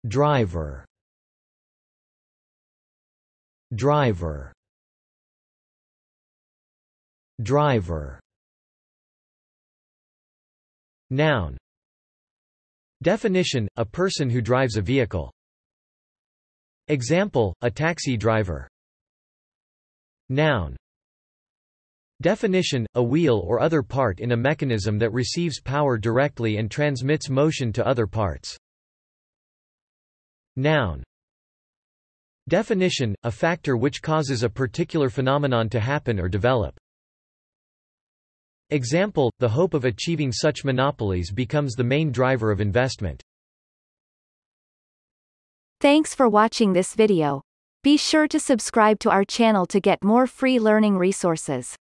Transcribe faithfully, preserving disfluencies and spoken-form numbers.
driver, driver, driver. Noun. Definition: a person who drives a vehicle. Example: a taxi driver. Noun. Definition: a wheel or other part in a mechanism that receives power directly and transmits motion to other parts. Noun. Definition: a factor which causes a particular phenomenon to happen or develop. Example: the hope of achieving such monopolies becomes the main driver of investment. Thanks for watching this video. Be sure to subscribe to our channel to get more free learning resources.